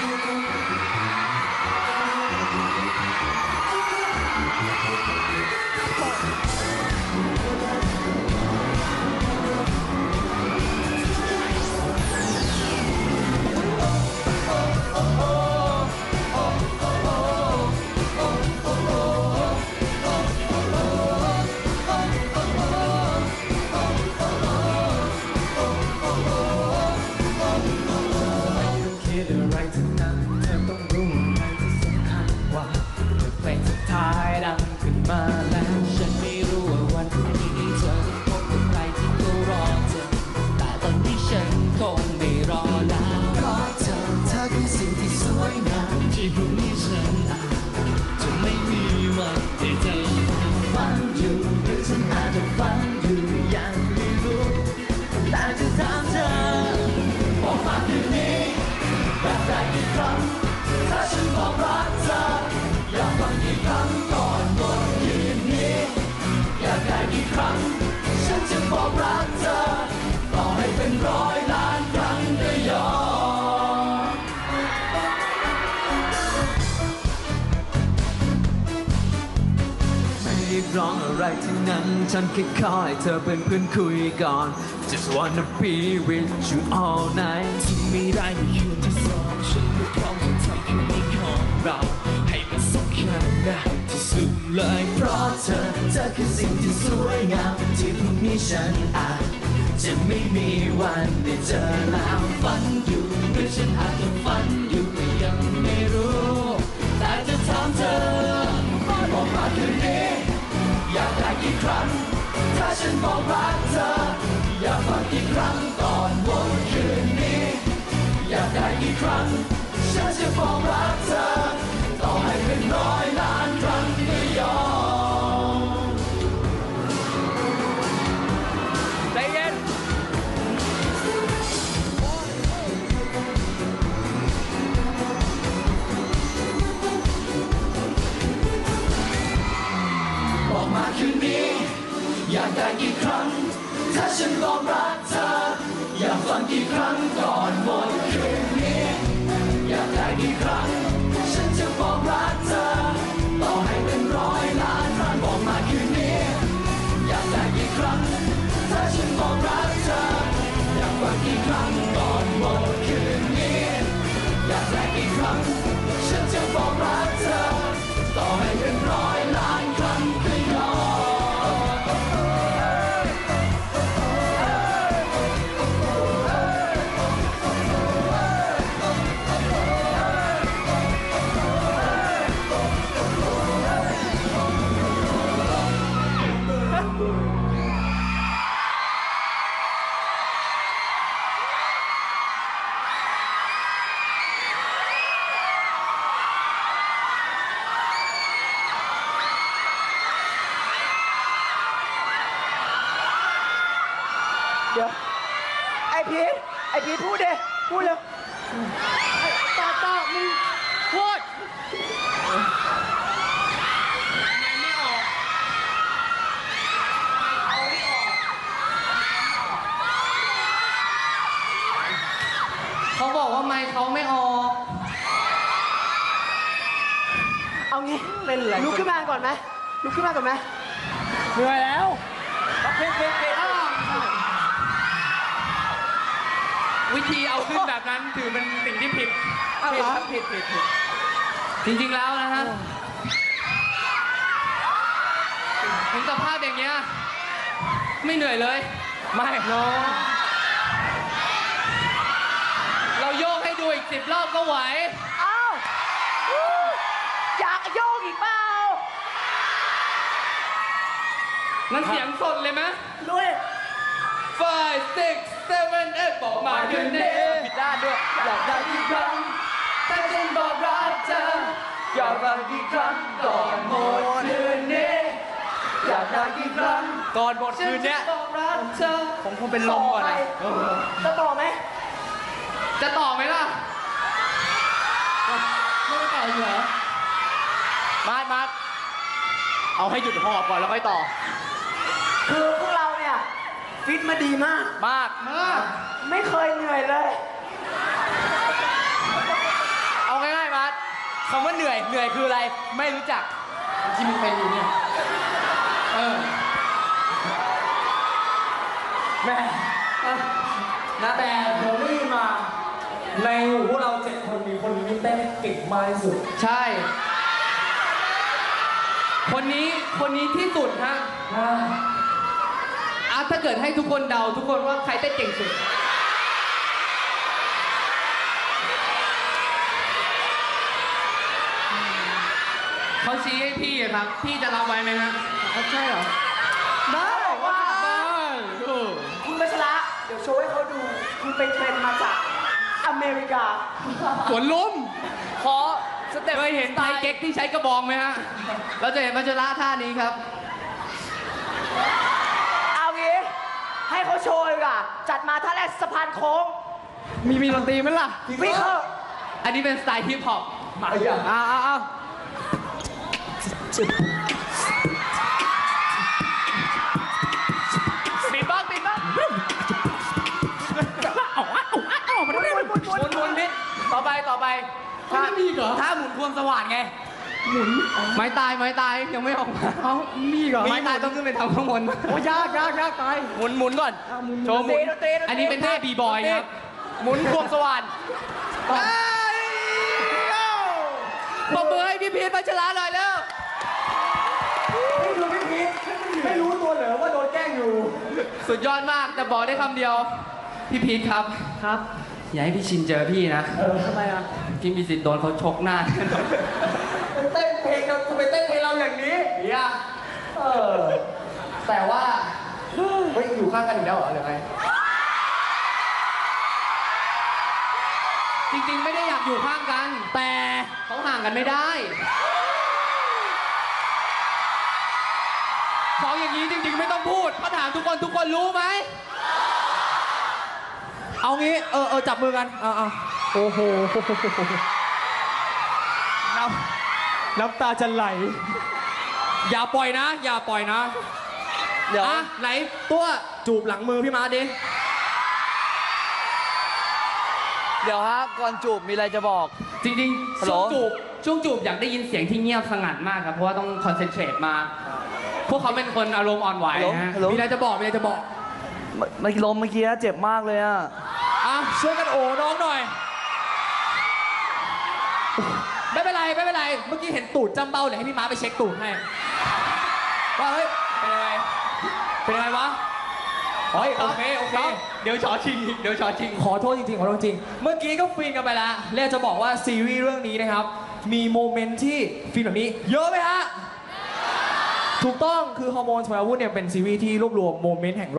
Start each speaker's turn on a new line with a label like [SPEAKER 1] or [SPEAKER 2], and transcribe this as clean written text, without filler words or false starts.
[SPEAKER 1] ร้องอะไรที่นั้นฉันแค่ขอให้เธอเป็นเพื่อนคุยก่อน Just wanna be with you all night ที่ไม่ได้ในคืนที่สองฉันก็พร้อมจะทำคืนนี้ของเราให้มันสำคัญนะที่สุดเลยเพราะเธอคือสิ่งที่สวยงามที่พรุ่งนี้ฉันอาจจะไม่มีวันได้เจอแล้วฝันอยู่หรือฉันอาจจะฝันอยู่ก็ยังไม่รู้แต่จะถามเธอบอกมาคืนนี้อยากได้กี่ครั้งถ้าฉันบอกรักเธออยากฟังกี่ครั้งก่อนวันคืนนี้อยากได้กี่ครั้งฉันจะบอกรักเธอต่อให้เป็น100 ล้านครั้งก็ยอมใจเย็นบอกมาคืนนี้อยากได้กี่ครั้งถ้าฉันบอกรักเธออยากฟังกี่ครั้งก่อนหมดคืนนี้อยากได้กี่ครั้งฉันจะบอกรักเธอต่อให้เป็น100 ล้านครั้งบอกมาคืนนี้อยากได้กี่ครั้งถ้าฉันบอกรักเธออยากฟังกี่ครั้งก่อนหมดคืนนี้อยากได้กี่ครั้งฉันจะบอกรักเธอต่อให้เป็น100 ล้านครั้งก็ยอม
[SPEAKER 2] เดี๋ยวไอพีทพูดเร็วต่อมึงพูดไม่ออกเอาไม่ออกเขาบอกว่าไมค์เขาไม่ออกเอางี้เป็นไรลุกขึ้นมาก่อนไหมเหนื่อยแล้วเพลง
[SPEAKER 1] วิธีเอาขึ้นแบบนั้นถือเป็นสิ่งที่ผิดผิดจริงๆแล้วนะฮะเห็นสภาพอย่างเงี้ยไม่เหนื่อยเลยไม่เราโยกให้ดูอีก10 รอบก็ไหว
[SPEAKER 2] อ้าวอยากโยกอีกเปล่า
[SPEAKER 1] งั้นเสียงสดเลยไหม
[SPEAKER 2] ด้วย
[SPEAKER 1] 5 6 7 8บอกมาคืนนี้ผิดด้านด้วยอยากได้กี่ครั้งถ้าฉันบอกรักเธออยากฟังกี่ครั้งก่อนหมดคืนนี้อยากได้กี่ครั้งก่อนหมดคืนเนี้ยผมคงเป็นลมก่อน
[SPEAKER 2] จะต่อไหม
[SPEAKER 1] ล่ะไม่ต่อเหรอมาเอาให้หยุดหอบก่อนแล้วค่อยต่อ
[SPEAKER 2] คือพวกเราเนี่ยฟิตมาดีมาก
[SPEAKER 1] ไม่เคย
[SPEAKER 2] เหนื่อยเลย
[SPEAKER 3] คำว่าเหนื่อยคืออะไรไม่รู้จักที่มึงเป็นอยู่เนี่ยแม่นะแต่ผมได้ยินมาในพวกเรา7 คนมีคนนี้เต้นเก่งมากที่สุดใช่คนนี้ที่สุดฮะถ้าเกิดให้ทุกคนเดาทุกคนว่าใครเต้นเก่งสุดเขาชี้ให้พี่ครับพี่จะรับไว้ไหมฮะใช่เหรอ
[SPEAKER 2] ได้ว่าคุณพัชระเดี๋ยวโชว์ให้เขาดู คุณไปเทรนมาจากอเมริกา
[SPEAKER 3] สวนลุมขอสเต็ปเคยเห็นไทยเก๊กที่ใช้กระบองไหมฮะเราจะเห็นพัชระท่านี้ครับ
[SPEAKER 2] เอางี้ให้เขาโชว์เลยอ่ะจัดมาท่าแรกสะพานโค้ง
[SPEAKER 3] มีดนตรีไหมล่ะ
[SPEAKER 2] วิ่งเถอะ
[SPEAKER 3] อันนี้เป็นสไตล์ฮิปฮอปมาอย่างปิดบ้างหมุนนิดต่อไปถ้ามีเหรอถ้าหมุนควงสว่านไงหมุนไม้ตายยังไม่ออกมามีเหรอไม้ตายต้องขึ้นไปทำข้างบน
[SPEAKER 2] โอ้ยากไป
[SPEAKER 3] หมุนก่อนโชว์หมุนอันนี้เป็นท่าบีบอยครับหมุนควงสว่านปรบมือให้พี่พีทพัชระหน่อยเร็ว
[SPEAKER 2] นี่คือพี่พีทไม่รู้ตัวเหรอว่าโดนแกล้งอยู่
[SPEAKER 3] สุดยอดมากแต่บอกได้คำเดียวพี่พีทครับอย่าให้พี่ชินเจอพี่นะ
[SPEAKER 2] ทำไมอ่ะ
[SPEAKER 3] พี่มีสิทธิ์โดนเขาชกหน้า
[SPEAKER 2] เต้นเพลงเราคุณไปเต้นเพลงเราอย่างนี้
[SPEAKER 3] อย่าแต่ว่าเฮ้ยอยู่ข้างกันอีกแล้วเหรอหรือไงจริงๆไม่ได้อยากอยู่ข้างกันแต่เขาห่างกันไม่ได้ของอย่างนี้จริงๆไม่ต้องพูดเขาถามทุกคนรู้ไหมเอางี้จับมือกันโอ้โหน้ำตาจะไหลอย่าปล่อยนะเดี๋ยวไหนตัวจูบหลังมือพี่มาดิ
[SPEAKER 1] เดี๋ยวฮะก่อนจูบมีอะไรจะบอก
[SPEAKER 3] จริงๆช่วงจูบอยากได้ยินเสียงที่เงียบสงัดมากครับเพราะว่าต้องคอนเซนเทรตมากพวกเขาเป็นคนอารมณ์อ่อนไหวฮะมีอะไรจะบอกเ
[SPEAKER 1] มื่อกี้เจ็บมากเลยอ่ะ
[SPEAKER 3] ช่วยกันโอ้น้องหน่อยไม่เป็นไรเมื่อกี้เห็นตูดจำเบ้าเลยให้พี่ม้าไปเช็คตูดให้ว่าเฮ้ยเป็นยังไงวะโอเคเดี๋ยวชอชิงขอโทษจริงเมื่อกี้ก็ฟินกันไปแล้วแล้วจะบอกว่าซีรีส์เรื่องนี้นะครับมีโมเมนต์ที่ฟินแบบนี้เยอะไหมฮะถูกต้องคือฮอร์โมนสมรรถวุฒิเนี่ยเป็นซีรีส์ที่รวบรวมโมเมนต์แห่ง